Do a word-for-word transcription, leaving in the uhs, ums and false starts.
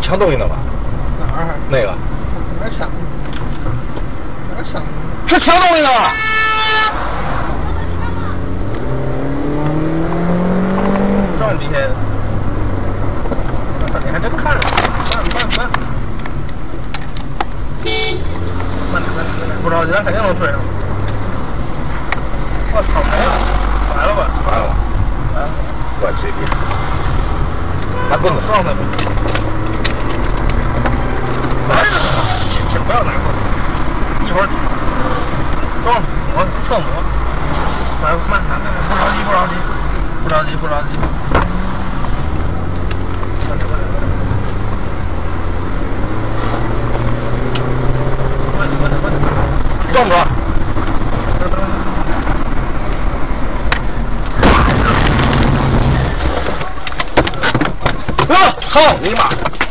抢东西呢吧？ 哪儿？ 那个。 哪儿抢？哪儿抢？ 是抢东西呢吧？ 赚钱。你还真看了？慢慢慢。慢点慢点慢点，不着急，咱肯定能追上。我操，没了，完了吧？ 完了， 完了， 怪随便。拿棍子撞他吧。来着呢，请不要拿棍子，一会儿撞我侧磨。来，慢点，不着急，不着急，不着急，不着急。慢点，慢点，慢点，慢点，慢点， 撞不？啊！操你妈！